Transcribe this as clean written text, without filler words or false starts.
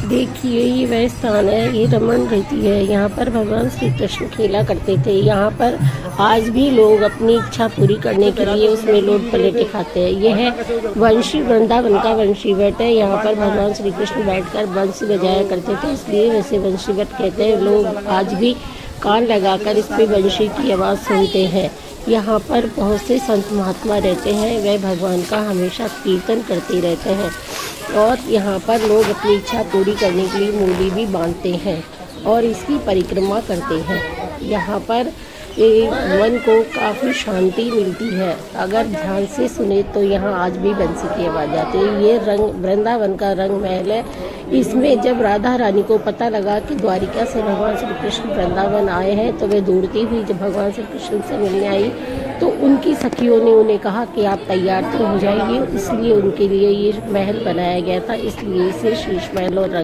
देखिए ये वह स्थान है, ये रमन रहती है। यहाँ पर भगवान श्री कृष्ण खेला करते थे। यहाँ पर आज भी लोग अपनी इच्छा पूरी करने के लिए उसमें लोट पलेटे खाते हैं। यह है वंशी, वृंदावन का वंशी वट है। यहाँ पर भगवान श्री कृष्ण बैठकर बंसी बजाया करते थे, इसलिए वैसे वंशी वट कहते हैं। लोग आज भी कान लगाकर इस पे वंशी की आवाज़ सुनते हैं। यहाँ पर बहुत से संत महात्मा रहते हैं, वह भगवान का हमेशा कीर्तन करते रहते हैं। और यहाँ पर लोग अपनी इच्छा पूरी करने के लिए मूली भी बांधते हैं और इसकी परिक्रमा करते हैं। यहाँ पर मन को काफ़ी शांति मिलती है। अगर ध्यान से सुने तो यहाँ आज भी बंसी की आवाज़ आती है। ये वृंदावन का रंग महल है। इसमें जब राधा रानी को पता लगा कि द्वारिका से भगवान श्री कृष्ण वृंदावन आए हैं, तो वे दौड़ती हुई जब भगवान श्री कृष्ण से मिलने आई तो उनकी सखियों ने उन्हें कहा कि आप तैयार तो हो जाइए। इसलिए उनके लिए ये महल बनाया गया था, इसलिए इसे शीश महल और